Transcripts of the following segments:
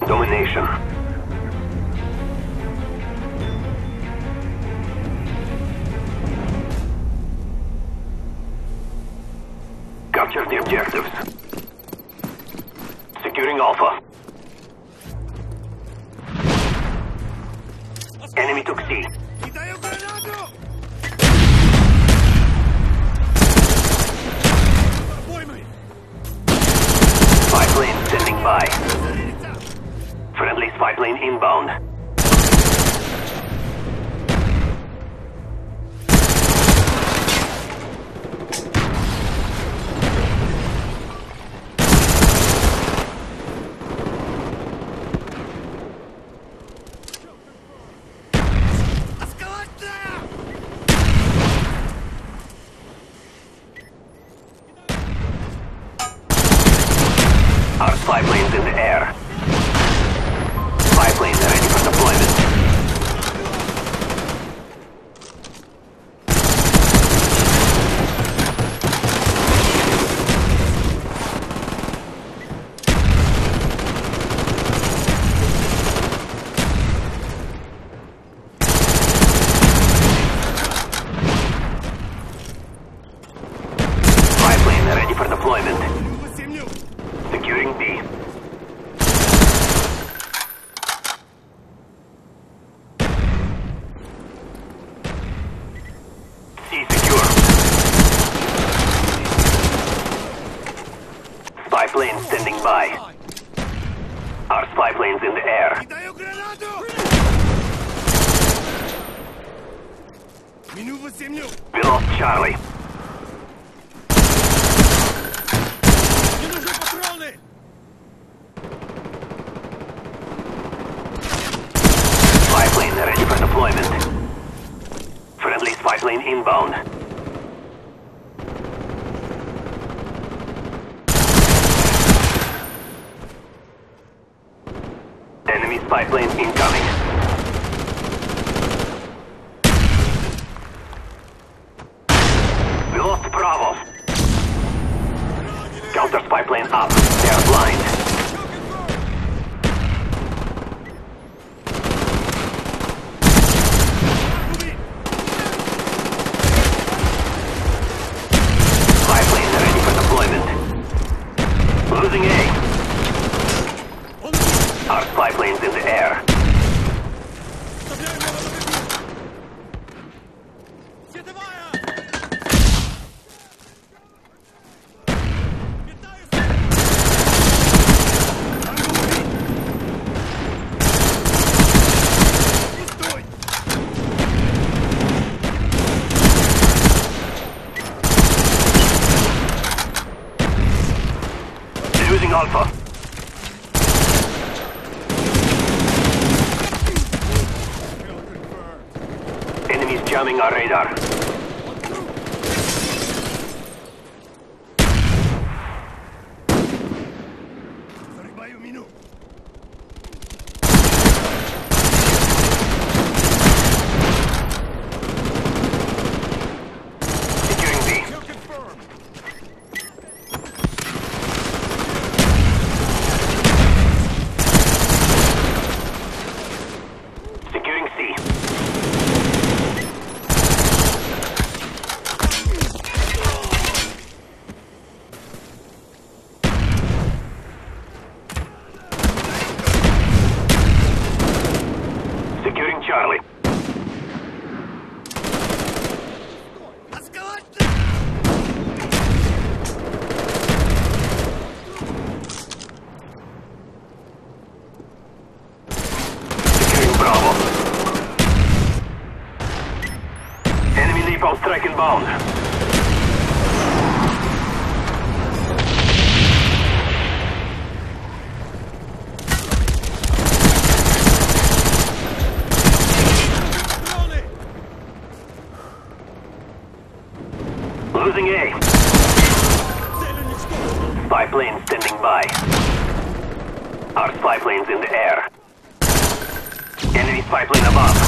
Domination. Capture the objectives. Securing Alpha. Enemy took C. Spy plane standing by. Friendly spy plane inbound. Our spy plane's in the air. Spy plane ready for deployment. Spy plane ready for deployment. Securing B. C secure. Spy plane standing by. Our spy plane's in the air. We lost Charlie. Spy plane ready for deployment. Friendly spy plane inbound. Enemy spy plane incoming. We lost Bravo. Counter spy plane up. They are blind. Losing A. Our spy plane's in the air. Losing Alpha. Enemies jamming our radar. Securing B. Securing C. Securing Charlie. Securing Bravo. Enemy napalm strike inbound. Losing A. Spy plane standing by. Our spy plane's in the air. Enemy spy plane above.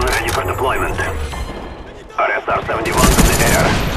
ready for deployment. RSR-71 in the air.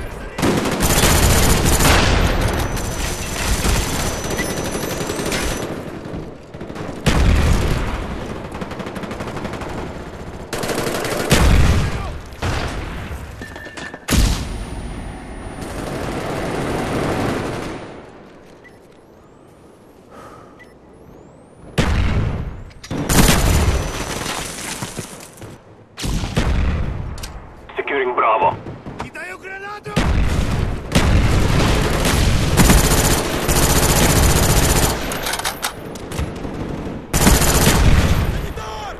Securing Bravo. Кидаю гранату! Монитор!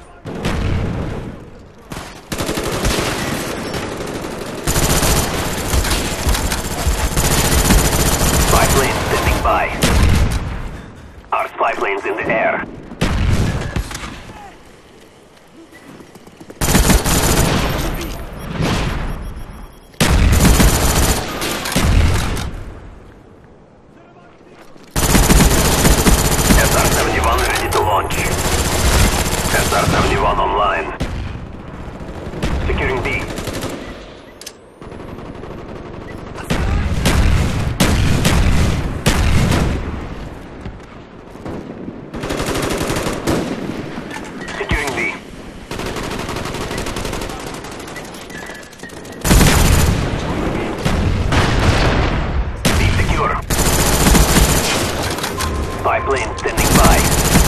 Spy plane standing by. Our spy plane's in the air. SR-71 ready to launch. SR-71 online. Securing B. Securing B. B secure. Spy plane standing by.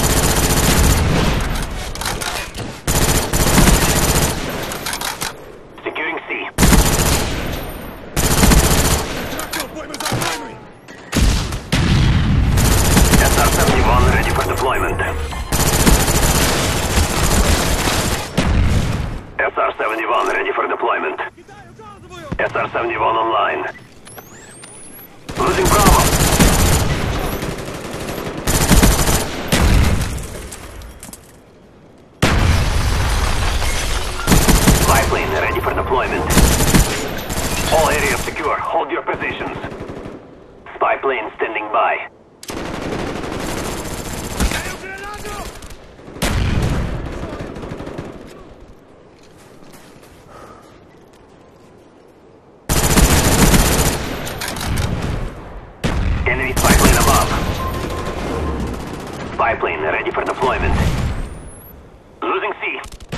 Securing C. Трактор, поймай за поймай! SR-71 ready for deployment. SR-71 ready for deployment. Кидаю газовую! SR-71 online. Losing Bravo. Spy plane ready for deployment. All areas secure. Hold your positions. Spy plane standing by. Кидаю гранату! Enemy spy plane above. Spy plane ready for deployment. Losing C.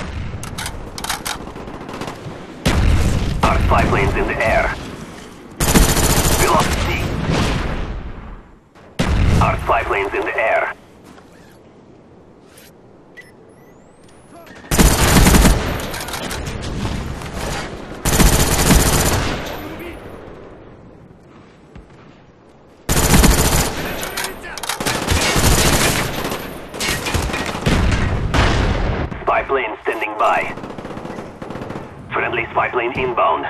Our spy plane's in the air. We lost C. Our spy plane's in the air. Spy plane standing by. Friendly spy plane inbound.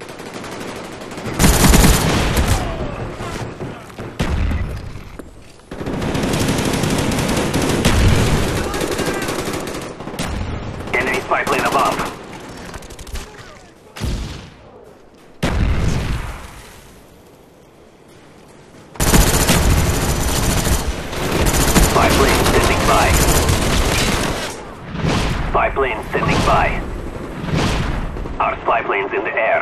Enemy spy plane above. Spy plane standing by. Spy plane standing by. Our spy plane's in the air.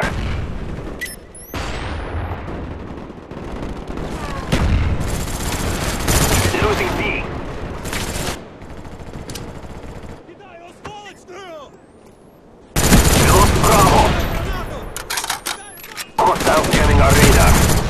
Losing B. Кидаю осколочную! We lost Bravo. Гранату! Hostile scanning our radar.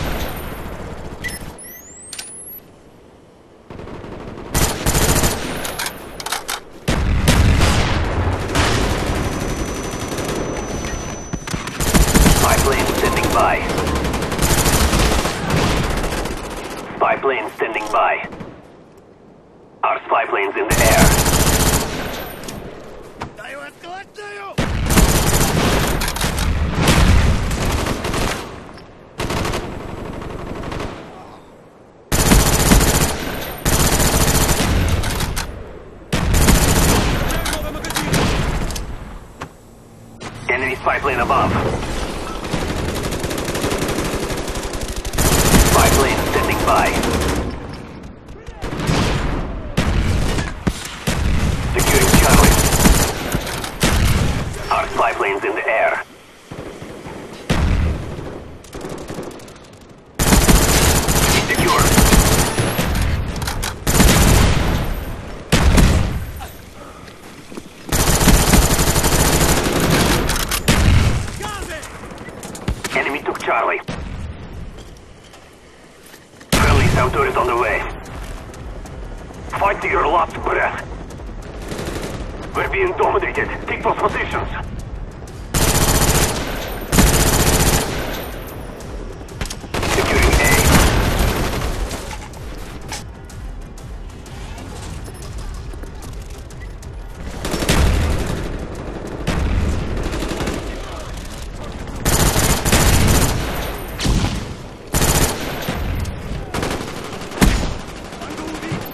Spy plane standing by. Spy plane standing by. Our spy plane's in the air. Даю осколочную! Новый магазин! Enemy spy plane above. Spy plane standing by. Securing Charlie. spy planes in the air. Be secure. Enemy took Charlie. Friendly SAM turret on the way. Fight to your last breath. We're being dominated. Take those positions. Securing A.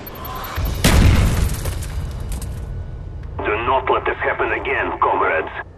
Do not let this happen again, comrades.